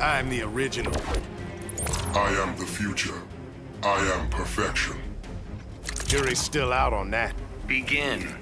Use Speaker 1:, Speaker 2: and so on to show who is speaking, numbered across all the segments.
Speaker 1: I'm the original.
Speaker 2: I am the future. I am perfection.
Speaker 1: Jury's still out on that.
Speaker 3: Begin.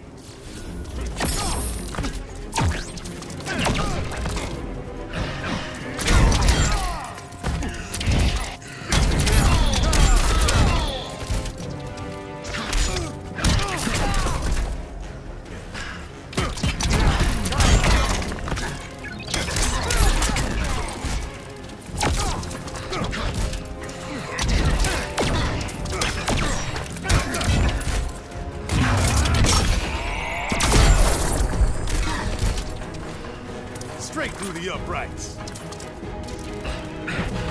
Speaker 1: Straight through the uprights.